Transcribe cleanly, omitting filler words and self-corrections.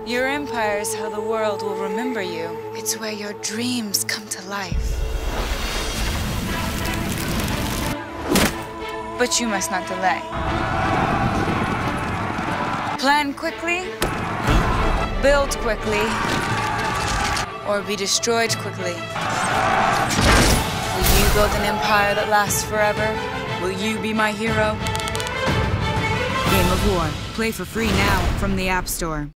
Your empire is how the world will remember you. It's where your dreams come to life. But you must not delay. Plan quickly, build quickly, or be destroyed quickly. Will you build an empire that lasts forever? Will you be my hero? Game of War. Play for free now from the App Store.